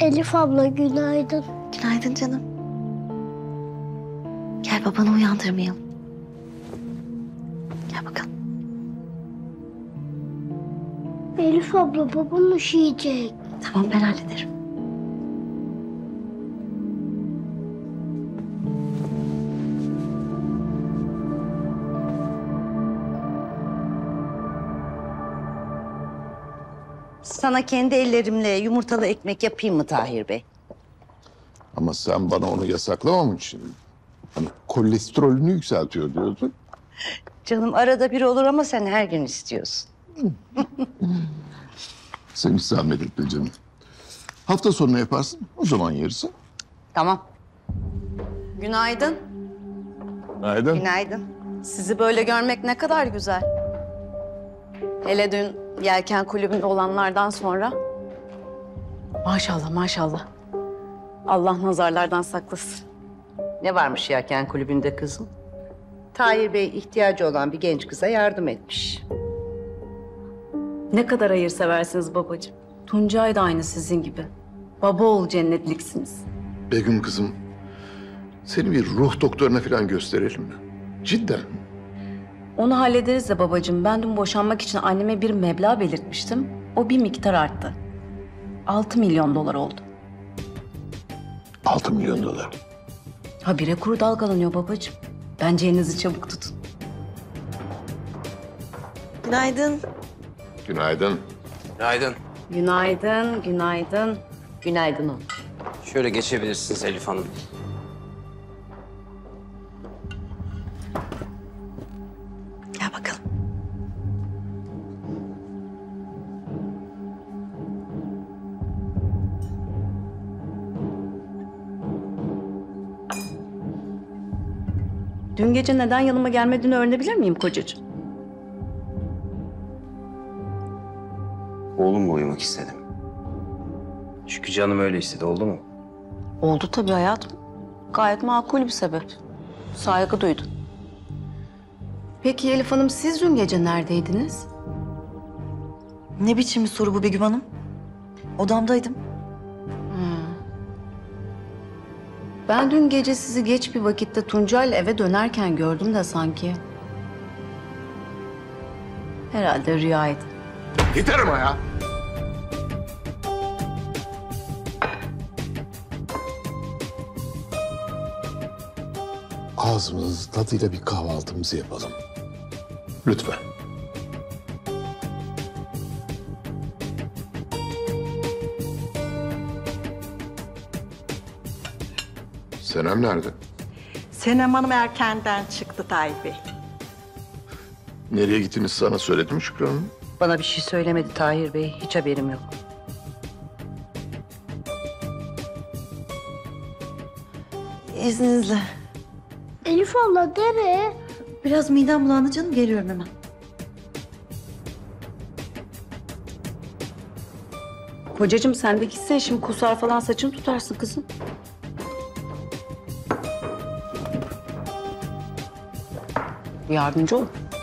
Elif abla günaydın. Günaydın canım. Gel babanı uyandırmayalım. Gel bakalım. Elif abla babam üşüyecek. Tamam ben hallederim. Sana kendi ellerimle yumurtalı ekmek yapayım mı Tahir Bey? Ama sen bana onu yasaklamam için. Hani kolesterolünü yükseltiyor diyordun. Canım arada bir olur ama sen her gün istiyorsun. Sen hiç zahmet etme canım. Hafta sonu yaparsın, o zaman yersin. Tamam. Günaydın. Günaydın. Günaydın. Sizi böyle görmek ne kadar güzel. Hele dün yelken kulübünde olanlardan sonra. Maşallah maşallah. Allah nazarlardan saklasın. Ne varmış yelken kulübünde kızım? Tahir Bey ihtiyacı olan bir genç kıza yardım etmiş. Ne kadar hayırseversiniz babacığım. Tuncay da aynı sizin gibi. Baba oğul cennetliksiniz. Begüm kızım, seni bir ruh doktoruna falan gösterelim mi? Cidden. Onu hallederiz de babacığım. Ben dün boşanmak için anneme bir meblağ belirtmiştim. O bir miktar arttı. 6 milyon dolar oldu. 6 milyon dolar. Habire kuru dalgalanıyor babacığım. Bence elinizi çabuk tutun. Günaydın. Günaydın. Günaydın. Günaydın, günaydın. Günaydın oğlum. Şöyle geçebilirsiniz Elif Hanım. Gel bakalım. Dün gece neden yanıma gelmediğini öğrenebilir miyim kocacığım? Oğlumla uyumak istedim. Çünkü canım öyle istedi, oldu mu? Oldu tabii hayatım. Gayet makul bir sebep. Saygı duydum. Peki Elif Hanım siz dün gece neredeydiniz? Ne biçim bir soru bu Begüm Hanım? Odamdaydım. Ben dün gece sizi geç bir vakitte Tuncay'la eve dönerken gördüm de sanki. Herhalde rüyaydı. Yeter ama ya. Ağzımızın tadıyla bir kahvaltımızı yapalım. Lütfen. Senem nerede? Senem Hanım erkenden çıktı Tahir Bey. Nereye gittiniz sana söyledi mi Şükran Hanım? Bana bir şey söylemedi Tahir Bey. Hiç haberim yok. İzninizle. Elif abla nereye? Biraz midem bulandı canım. Geliyorum hemen. Kocacığım sen de gitsene şimdi kusar falan saçını tutarsın kızım. Yardımcı ol.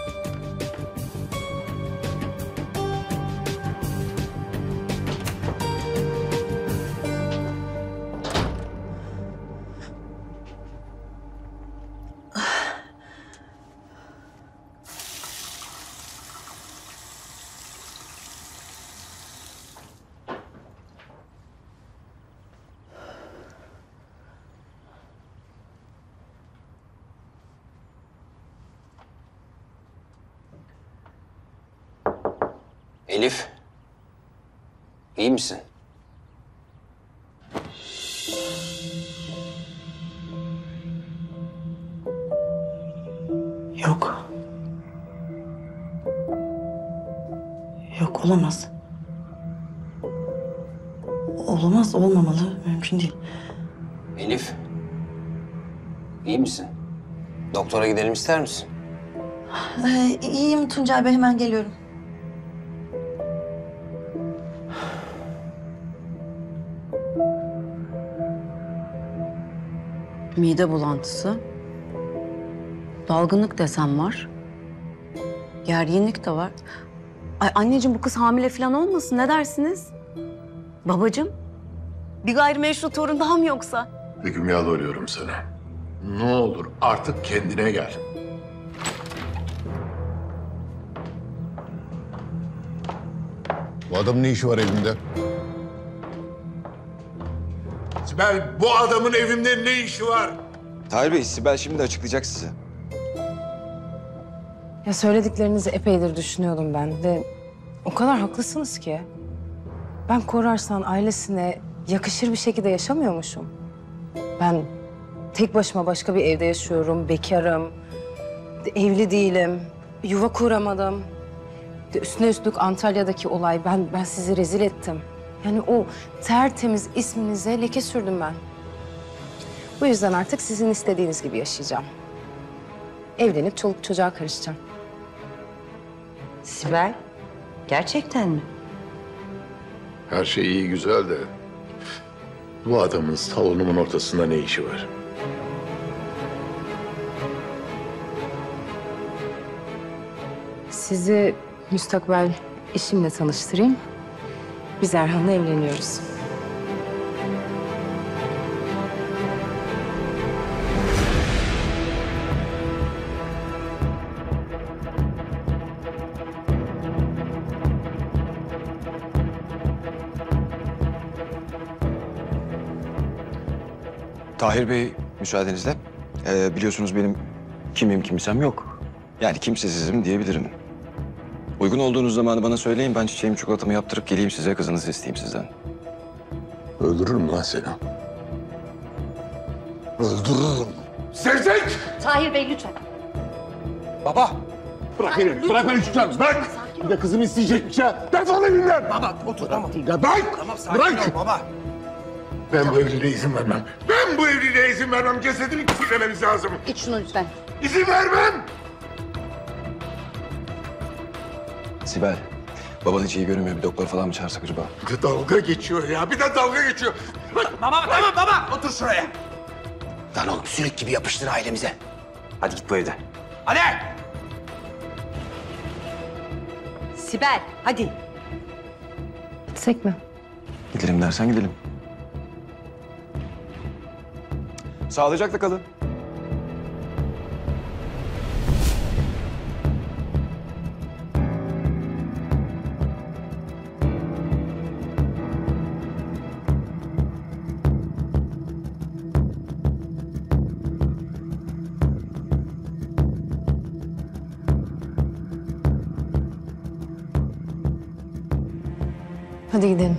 Elif. İyi misin? Yok. Yok olamaz. Olamaz, olmamalı. Mümkün değil. Elif. İyi misin? Doktora gidelim ister misin? İyiyim Tuncay Bey, hemen geliyorum. Mide bulantısı. Dalgınlık desem var. Gerginlik de var. Ay anneciğim bu kız hamile falan olmasın, ne dersiniz? Babacığım, Bir gayrimeşru torun daha mı yoksa? Begüm yalvarıyorum sana. Ne olur artık kendine gel. Bu adamın ne işi var evimde? Sibel, bu adamın evimde ne işi var? Tahir Bey, Sibel şimdi açıklayacak size. Ya söylediklerinizi epeydir düşünüyordum ben ve o kadar haklısınız ki. Ben Korarslan ailesine yakışır bir şekilde yaşamıyormuşum. Ben tek başıma başka bir evde yaşıyorum, bekarım, evli değilim, yuva kuramadım. Üstüne üstlük Antalya'daki olay, ben sizi rezil ettim. Yani o tertemiz isminize leke sürdüm ben. Bu yüzden artık sizin istediğiniz gibi yaşayacağım. Evlenip çoluk çocuğa karışacağım. Sibel, gerçekten mi? Her şey iyi güzel de bu adamın salonumun ortasında ne işi var? Sizi müstakbel eşimle tanıştırayım. Biz Erhan'la evleniyoruz. Tahir Bey, müsaadenizle. Biliyorsunuz benim kimim kimsem yok. Yani kimsesizim diyebilirim. Uygun olduğunuz zamanı bana söyleyin. Ben çiçeğimi çikolatamı yaptırıp geleyim size, kızınızı isteyeyim sizden. Öldürürüm lan seni. Öldürürüm. Sevzek! Tahir Bey lütfen. Baba! Bırak beni, bırak beni lütfen, bırak! Bir de kızımı isteyecekmiş ha. Defol evimden! Baba otur tamam. Ya bırak! Tamam sakin Bırak! ol baba. Ben bu evliliğe izin vermem. Ben bu evliliğe izin vermem. Cesedini küfürlememiz lazım. İç şunu lütfen. İzin vermem! Sibel, baban hiç iyi görünmüyor. Bir doktor falan mı çağırsak acaba? Bir de dalga geçiyor ya, bir de dalga geçiyor. Baba otur şuraya. Lan oğlum sürek gibi yapıştır ailemize. Hadi git bu evden. Hadi! Sibel, hadi. Gitsek mi? Gidelim dersen gidelim. Sağlıcakla kalın. Hadi gidelim.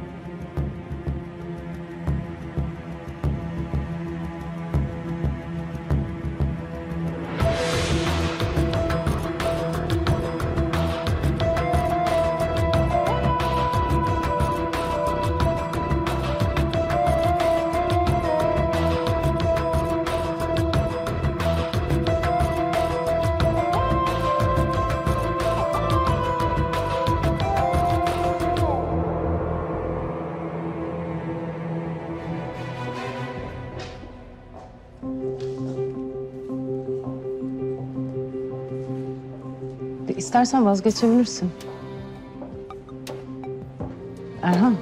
İstersen vazgeçebilirsin. Erhan.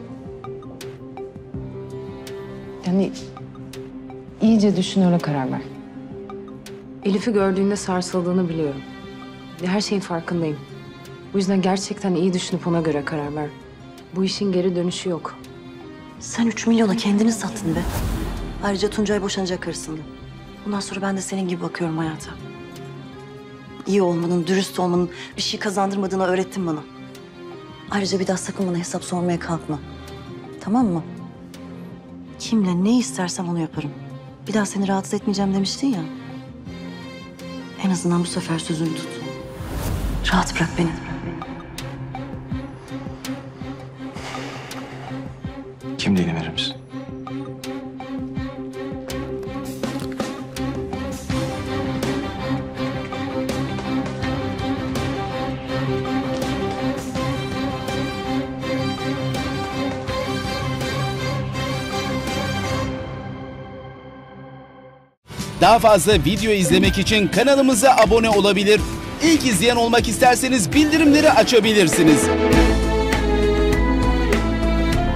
Yani iyice düşün, öyle karar ver. Elif'i gördüğünde sarsıldığını biliyorum. Her şeyin farkındayım. Bu yüzden gerçekten iyi düşünüp ona göre karar ver. Bu işin geri dönüşü yok. Sen 3 milyona kendini sattın be. Ayrıca Tuncay boşanacak karısından. Bundan sonra ben de senin gibi bakıyorum hayata. İyi olmanın, dürüst olmanın bir şey kazandırmadığını öğrettin bana. Ayrıca bir daha sakın bana hesap sormaya kalkma. Tamam mı? Kimle ne istersem onu yaparım. Bir daha seni rahatsız etmeyeceğim demiştin ya. En azından bu sefer sözünü tut. Rahat bırak beni. Kimliğini verir misin? Daha fazla video izlemek için kanalımıza abone olabilir. İlk izleyen olmak isterseniz bildirimleri açabilirsiniz.